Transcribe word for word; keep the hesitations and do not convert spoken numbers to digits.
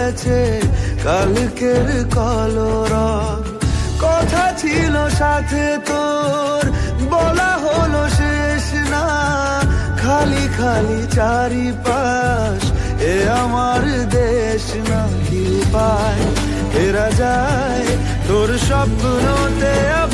গেছে কালকের কলরব। কথা ছিল সাথে তোর, বলা হলো শেষ না, খালি খালি চারিপাশ, এ আমার দেশ না। কি পায় ফেরা যায় তোর স্বপ্নতে।